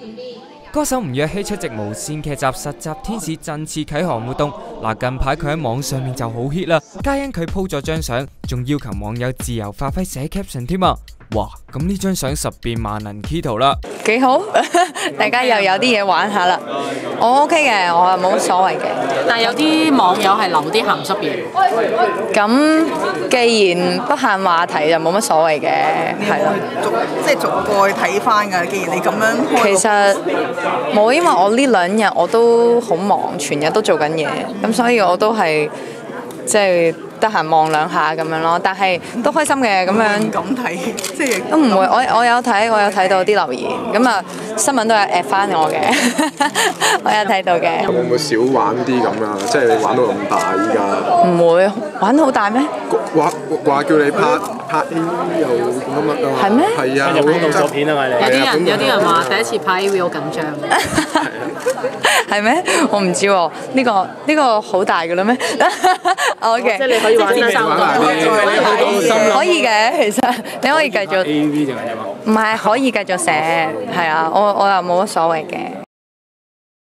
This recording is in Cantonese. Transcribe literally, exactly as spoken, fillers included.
歌手吳若希出席無線劇集實習天使振翅啟航活動，嗱近排佢喺網上面就好 hit 啦，皆因佢 po 咗張相，仲要求網友自由發揮寫 caption 添啊！哇，咁呢張相十變萬能 key 圖啦， 幾好，大家又有啲嘢玩下啦。我 OK 嘅，我又冇乜所謂嘅。 但係有啲網友係留啲鹹濕嘢。 咁既然不限話題就冇乜所謂嘅，係咯。 逐即係逐個去睇翻㗎。既然你咁樣開， 其實冇，因為我呢兩日我都好忙，全日都做緊嘢，咁所以我都係即係得閒望兩下咁樣咯。但係都開心嘅咁樣。 唔敢睇，即係都唔會。我我有睇，我有睇到啲留言，咁啊新聞都有 at 翻我嘅，我有睇到嘅。 會唔會少玩啲咁啊？即係你玩到咁大依家。 唔會玩得好大咩？ 話話叫你拍拍 A V 又乜乜啊？ 係咩？ 係啊， 日本動作片啊嘛，你有啲人有啲人話第一次拍 A V 好緊張。 係咩？我唔知喎。呢個呢個好大㗎啦咩？OK。 即係你可以玩啲玩埋啲， 可以嘅，其實你可以繼續。 A V 定係點啊？ 唔係可以繼續寫，係啊，我我又冇乜所謂嘅。